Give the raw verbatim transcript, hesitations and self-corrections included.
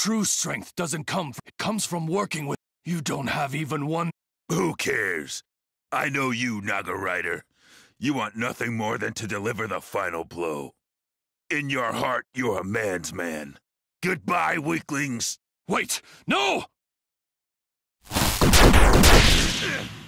True strength doesn't come from, it comes from working with. You don't have even one. Who cares? I know you, Naga Rider. You want nothing more than to deliver the final blow. In your heart, you're a man's man. Goodbye, weaklings. Wait, no!